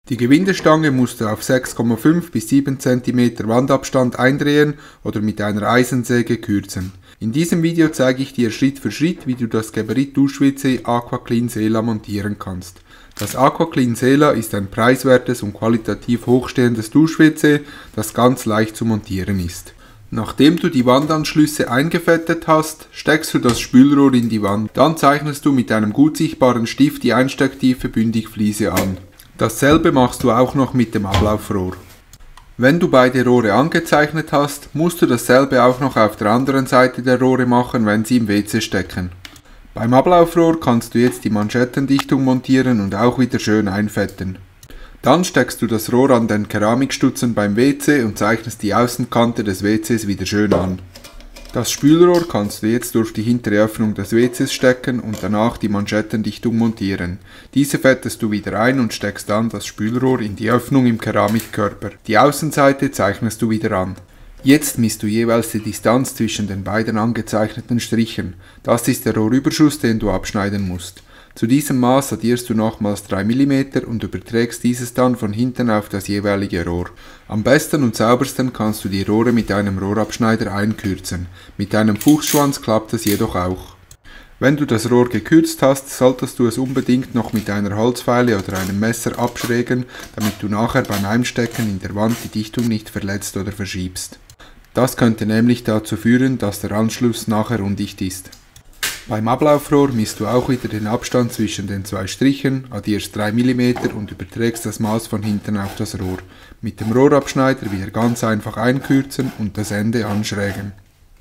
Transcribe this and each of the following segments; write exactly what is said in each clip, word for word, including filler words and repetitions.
Die Gewindestange musst du auf sechs Komma fünf bis sieben Zentimeter Wandabstand eindrehen oder mit einer Eisensäge kürzen. In diesem Video zeige ich dir Schritt für Schritt, wie du das Geberit Dusch-W C AquaClean Sela montieren kannst. Das AquaClean Sela ist ein preiswertes und qualitativ hochstehendes Dusch-W C, das ganz leicht zu montieren ist. Nachdem du die Wandanschlüsse eingefettet hast, steckst du das Spülrohr in die Wand. Dann zeichnest du mit einem gut sichtbaren Stift die einstecktiefe Bündigfliese an. Dasselbe machst du auch noch mit dem Ablaufrohr. Wenn du beide Rohre angezeichnet hast, musst du dasselbe auch noch auf der anderen Seite der Rohre machen, wenn sie im W C stecken. Beim Ablaufrohr kannst du jetzt die Manschettendichtung montieren und auch wieder schön einfetten. Dann steckst du das Rohr an den Keramikstutzen beim W C und zeichnest die Außenkante des W Cs wieder schön an. Das Spülrohr kannst du jetzt durch die hintere Öffnung des W Cs stecken und danach die Manschettendichtung montieren. Diese fettest du wieder ein und steckst dann das Spülrohr in die Öffnung im Keramikkörper. Die Außenseite zeichnest du wieder an. Jetzt misst du jeweils die Distanz zwischen den beiden angezeichneten Strichen. Das ist der Rohrüberschuss, den du abschneiden musst. Zu diesem Maß addierst du nochmals drei Millimeter und überträgst dieses dann von hinten auf das jeweilige Rohr. Am besten und saubersten kannst du die Rohre mit einem Rohrabschneider einkürzen. Mit einem Fuchsschwanz klappt das jedoch auch. Wenn du das Rohr gekürzt hast, solltest du es unbedingt noch mit einer Holzfeile oder einem Messer abschrägen, damit du nachher beim Einstecken in der Wand die Dichtung nicht verletzt oder verschiebst. Das könnte nämlich dazu führen, dass der Anschluss nachher undicht ist. Beim Ablaufrohr misst du auch wieder den Abstand zwischen den zwei Strichen, addierst drei Millimeter und überträgst das Maß von hinten auf das Rohr. Mit dem Rohrabschneider wieder ganz einfach einkürzen und das Ende anschrägen.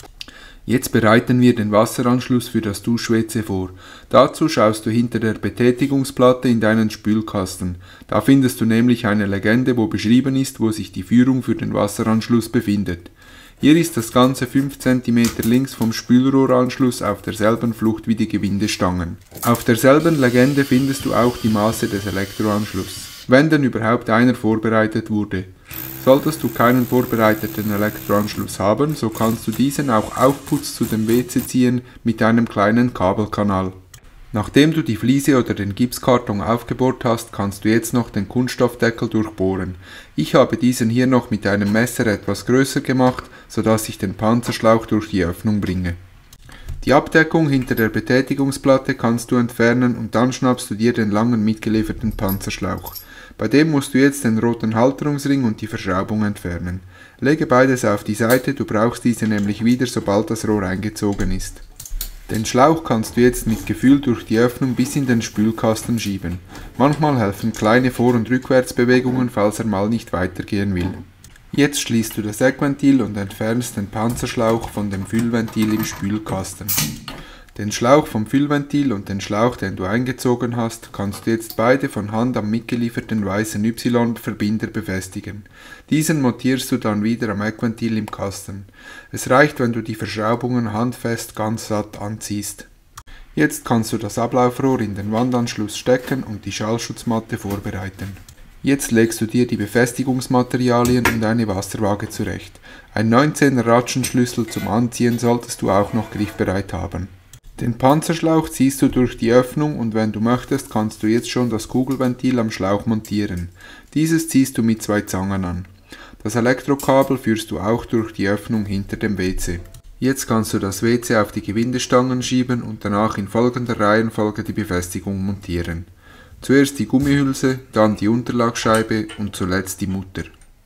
Jetzt bereiten wir den Wasseranschluss für das Dusch-W C vor. Dazu schaust du hinter der Betätigungsplatte in deinen Spülkasten. Da findest du nämlich eine Legende, wo beschrieben ist, wo sich die Führung für den Wasseranschluss befindet. Hier ist das Ganze fünf Zentimeter links vom Spülrohranschluss auf derselben Flucht wie die Gewindestangen. Auf derselben Legende findest du auch die Maße des Elektroanschlusses, wenn denn überhaupt einer vorbereitet wurde. Solltest du keinen vorbereiteten Elektroanschluss haben, so kannst du diesen auch aufputzt zu dem W C ziehen mit einem kleinen Kabelkanal. Nachdem du die Fliese oder den Gipskarton aufgebohrt hast, kannst du jetzt noch den Kunststoffdeckel durchbohren. Ich habe diesen hier noch mit einem Messer etwas größer gemacht, sodass ich den Panzerschlauch durch die Öffnung bringe. Die Abdeckung hinter der Betätigungsplatte kannst du entfernen und dann schnappst du dir den langen mitgelieferten Panzerschlauch. Bei dem musst du jetzt den roten Halterungsring und die Verschraubung entfernen. Lege beides auf die Seite, du brauchst diese nämlich wieder, sobald das Rohr eingezogen ist. Den Schlauch kannst du jetzt mit Gefühl durch die Öffnung bis in den Spülkasten schieben. Manchmal helfen kleine Vor- und Rückwärtsbewegungen, falls er mal nicht weitergehen will. Jetzt schließt du das Eckventil und entfernst den Panzerschlauch von dem Füllventil im Spülkasten. Den Schlauch vom Füllventil und den Schlauch, den du eingezogen hast, kannst du jetzt beide von Hand am mitgelieferten weißen Y-Verbinder befestigen. Diesen montierst du dann wieder am Eckventil im Kasten. Es reicht, wenn du die Verschraubungen handfest ganz satt anziehst. Jetzt kannst du das Ablaufrohr in den Wandanschluss stecken und die Schallschutzmatte vorbereiten. Jetzt legst du dir die Befestigungsmaterialien und eine Wasserwaage zurecht. Ein neunzehner Ratschenschlüssel zum Anziehen solltest du auch noch griffbereit haben. Den Panzerschlauch ziehst du durch die Öffnung und wenn du möchtest, kannst du jetzt schon das Kugelventil am Schlauch montieren. Dieses ziehst du mit zwei Zangen an. Das Elektrokabel führst du auch durch die Öffnung hinter dem W C. Jetzt kannst du das W C auf die Gewindestangen schieben und danach in folgender Reihenfolge die Befestigung montieren. Zuerst die Gummihülse, dann die Unterlagscheibe und zuletzt die Mutter.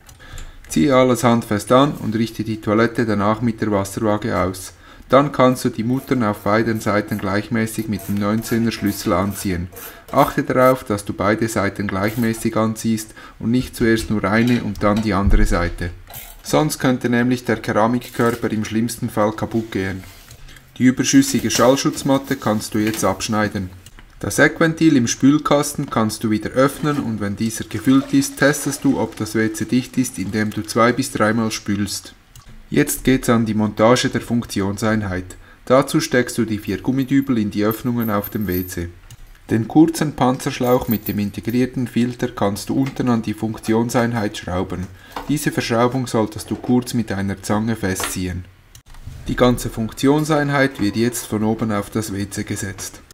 Ziehe alles handfest an und richte die Toilette danach mit der Wasserwaage aus. Dann kannst du die Muttern auf beiden Seiten gleichmäßig mit dem neunzehner Schlüssel anziehen. Achte darauf, dass du beide Seiten gleichmäßig anziehst und nicht zuerst nur eine und dann die andere Seite. Sonst könnte nämlich der Keramikkörper im schlimmsten Fall kaputt gehen. Die überschüssige Schallschutzmatte kannst du jetzt abschneiden. Das Eckventil im Spülkasten kannst du wieder öffnen und wenn dieser gefüllt ist, testest du, ob das W C dicht ist, indem du zwei bis dreimal spülst. Jetzt geht's an die Montage der Funktionseinheit. Dazu steckst du die vier Gummidübel in die Öffnungen auf dem W C. Den kurzen Panzerschlauch mit dem integrierten Filter kannst du unten an die Funktionseinheit schrauben. Diese Verschraubung solltest du kurz mit einer Zange festziehen. Die ganze Funktionseinheit wird jetzt von oben auf das W C gesetzt.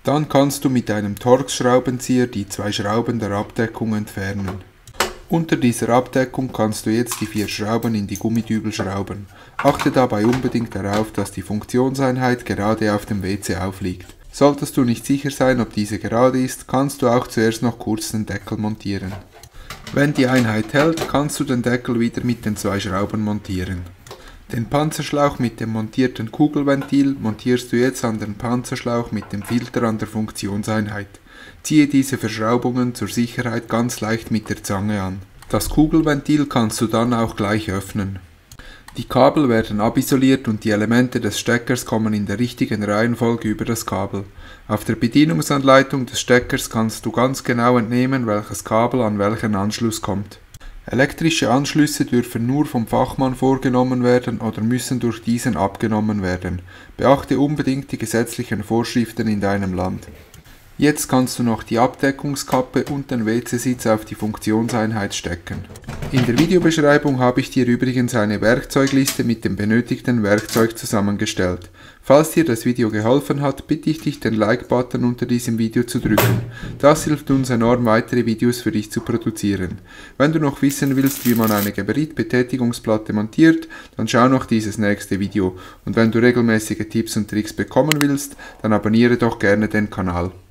Dann kannst du mit einem Torx-Schraubenzieher die zwei Schrauben der Abdeckung entfernen. Unter dieser Abdeckung kannst du jetzt die vier Schrauben in die Gummidübel schrauben. Achte dabei unbedingt darauf, dass die Funktionseinheit gerade auf dem W C aufliegt. Solltest du nicht sicher sein, ob diese gerade ist, kannst du auch zuerst noch kurz den Deckel montieren. Wenn die Einheit hält, kannst du den Deckel wieder mit den zwei Schrauben montieren. Den Panzerschlauch mit dem montierten Kugelventil montierst du jetzt an den Panzerschlauch mit dem Filter an der Funktionseinheit. Ziehe diese Verschraubungen zur Sicherheit ganz leicht mit der Zange an. Das Kugelventil kannst du dann auch gleich öffnen. Die Kabel werden abisoliert und die Elemente des Steckers kommen in der richtigen Reihenfolge über das Kabel. Auf der Bedienungsanleitung des Steckers kannst du ganz genau entnehmen, welches Kabel an welchen Anschluss kommt. Elektrische Anschlüsse dürfen nur vom Fachmann vorgenommen werden oder müssen durch diesen abgenommen werden. Beachte unbedingt die gesetzlichen Vorschriften in deinem Land. Jetzt kannst du noch die Abdeckungskappe und den W C-Sitz auf die Funktionseinheit stecken. In der Videobeschreibung habe ich dir übrigens eine Werkzeugliste mit dem benötigten Werkzeug zusammengestellt. Falls dir das Video geholfen hat, bitte ich dich, den Like-Button unter diesem Video zu drücken. Das hilft uns enorm, weitere Videos für dich zu produzieren. Wenn du noch wissen willst, wie man eine Geberit-Betätigungsplatte montiert, dann schau noch dieses nächste Video. Und wenn du regelmäßige Tipps und Tricks bekommen willst, dann abonniere doch gerne den Kanal.